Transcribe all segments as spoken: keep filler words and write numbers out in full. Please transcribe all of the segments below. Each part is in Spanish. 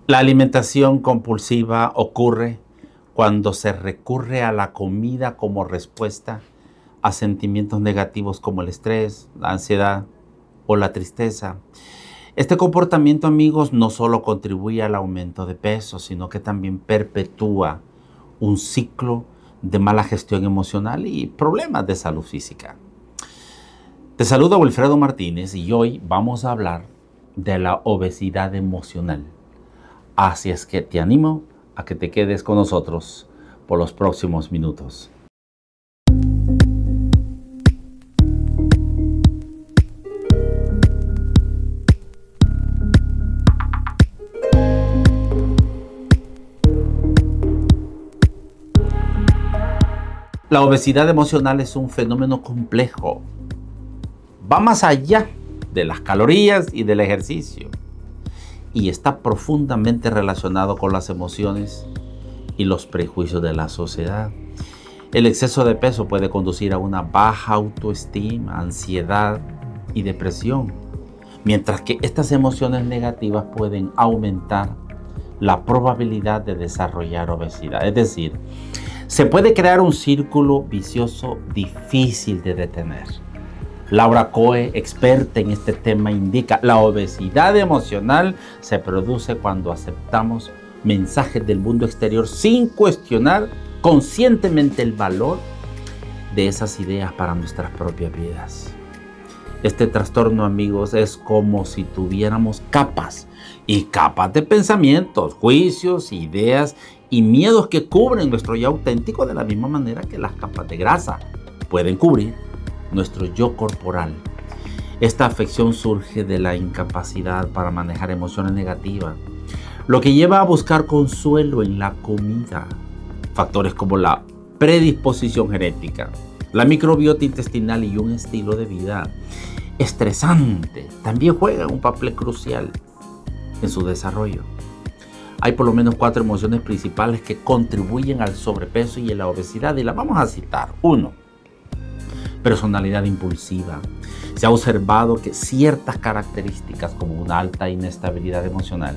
La alimentación compulsiva ocurre cuando se recurre a la comida como respuesta a sentimientos negativos como el estrés, la ansiedad o la tristeza. Este comportamiento, amigos, no solo contribuye al aumento de peso, sino que también perpetúa un ciclo de mala gestión emocional y problemas de salud física. Te saluda Wilfredo Martínez y hoy vamos a hablar de la obesidad emocional. Así es que te animo a que te quedes con nosotros por los próximos minutos. La obesidad emocional es un fenómeno complejo. Va más allá de las calorías y del ejercicio y está profundamente relacionado con las emociones y los prejuicios de la sociedad. El exceso de peso puede conducir a una baja autoestima, ansiedad y depresión, mientras que estas emociones negativas pueden aumentar la probabilidad de desarrollar obesidad. Es decir, se puede crear un círculo vicioso difícil de detener. Laura Coe, experta en este tema, indica: la obesidad emocional se produce cuando aceptamos mensajes del mundo exterior sin cuestionar conscientemente el valor de esas ideas para nuestras propias vidas. Este trastorno, amigos, es como si tuviéramos capas y capas de pensamientos, juicios, ideas y miedos que cubren nuestro yo auténtico, de la misma manera que las capas de grasa pueden cubrir nuestro yo corporal. Esta afección surge de la incapacidad para manejar emociones negativas, lo que lleva a buscar consuelo en la comida. Factores como la predisposición genética, la microbiota intestinal y un estilo de vida estresante también juegan un papel crucial en su desarrollo. Hay por lo menos cuatro emociones principales que contribuyen al sobrepeso y a la obesidad, y las vamos a citar. Uno, personalidad impulsiva. Se ha observado que ciertas características como una alta inestabilidad emocional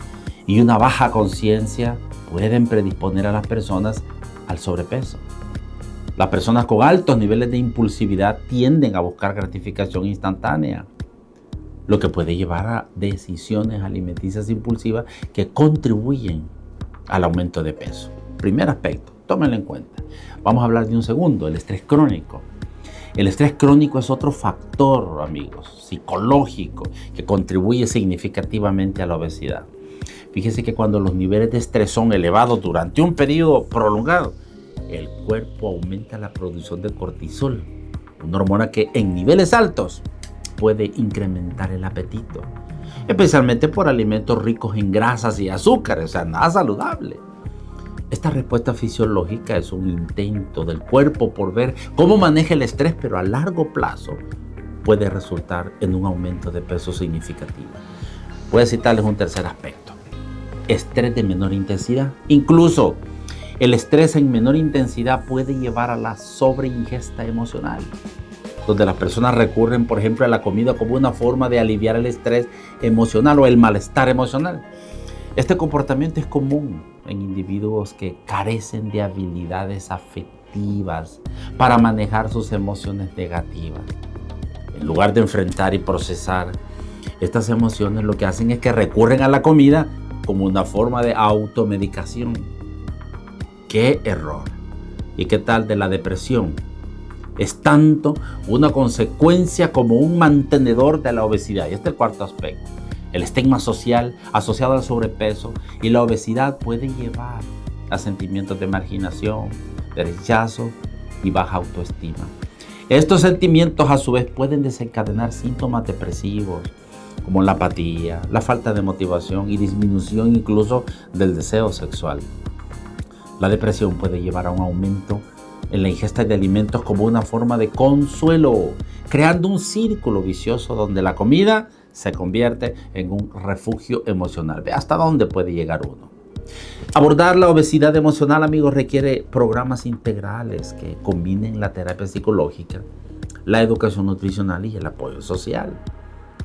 y una baja conciencia pueden predisponer a las personas al sobrepeso. Las personas con altos niveles de impulsividad tienden a buscar gratificación instantánea, lo que puede llevar a decisiones alimenticias impulsivas que contribuyen al aumento de peso. Primer aspecto, tómenlo en cuenta. Vamos a hablar de un segundo, el estrés crónico. El estrés crónico es otro factor, amigos, psicológico que contribuye significativamente a la obesidad. Fíjense que cuando los niveles de estrés son elevados durante un periodo prolongado, el cuerpo aumenta la producción de cortisol, una hormona que en niveles altos puede incrementar el apetito, especialmente por alimentos ricos en grasas y azúcares, o sea, nada saludable. Esta respuesta fisiológica es un intento del cuerpo por ver cómo maneja el estrés, pero a largo plazo puede resultar en un aumento de peso significativo. Voy a citarles un tercer aspecto: estrés de menor intensidad. Incluso el estrés en menor intensidad puede llevar a la sobreingesta emocional, donde las personas recurren, por ejemplo, a la comida como una forma de aliviar el estrés emocional o el malestar emocional. Este comportamiento es común en individuos que carecen de habilidades afectivas para manejar sus emociones negativas. En lugar de enfrentar y procesar estas emociones, lo que hacen es que recurren a la comida como una forma de automedicación. ¡Qué error! ¿Y qué tal de la depresión? Es tanto una consecuencia como un mantenedor de la obesidad. Y este es el cuarto aspecto. El estigma social asociado al sobrepeso y la obesidad puede llevar a sentimientos de marginación, de rechazo y baja autoestima. Estos sentimientos a su vez pueden desencadenar síntomas depresivos como la apatía, la falta de motivación y disminución incluso del deseo sexual. La depresión puede llevar a un aumento en la ingesta de alimentos como una forma de consuelo, creando un círculo vicioso donde la comida se convierte en un refugio emocional. Ve hasta dónde puede llegar uno. Abordar la obesidad emocional, amigos, requiere programas integrales que combinen la terapia psicológica, la educación nutricional y el apoyo social.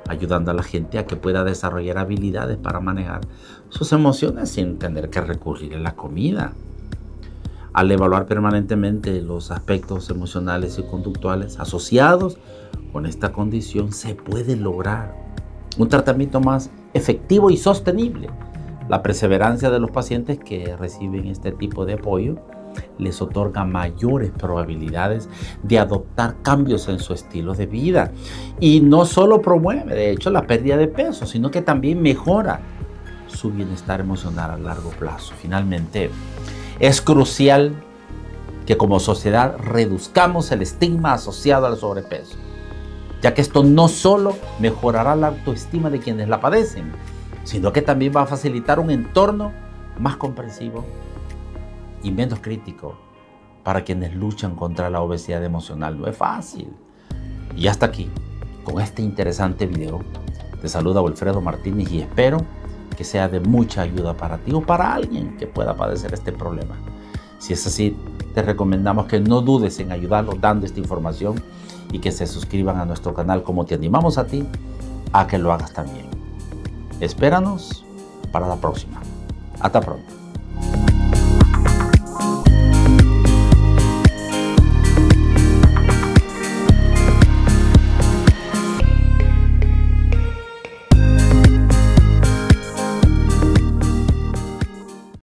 ayudando a la gente a que pueda desarrollar habilidades para manejar sus emociones sin tener que recurrir a la comida. Al evaluar permanentemente los aspectos emocionales y conductuales asociados con esta condición, se puede lograr un tratamiento más efectivo y sostenible. La perseverancia de los pacientes que reciben este tipo de apoyo les otorga mayores probabilidades de adoptar cambios en su estilo de vida. Y no solo promueve, de hecho, la pérdida de peso, sino que también mejora su bienestar emocional a largo plazo. Finalmente, es crucial que como sociedad reduzcamos el estigma asociado al sobrepeso, ya que esto no solo mejorará la autoestima de quienes la padecen, sino que también va a facilitar un entorno más comprensivo y menos crítico para quienes luchan contra la obesidad emocional. No es fácil. Y hasta aquí, con este interesante video, te saluda Wilfredo Martínez y espero que sea de mucha ayuda para ti o para alguien que pueda padecer este problema. Si es así, te recomendamos que no dudes en ayudarlos dando esta información y que se suscriban a nuestro canal, como te animamos a ti a que lo hagas también. Espéranos para la próxima. Hasta pronto.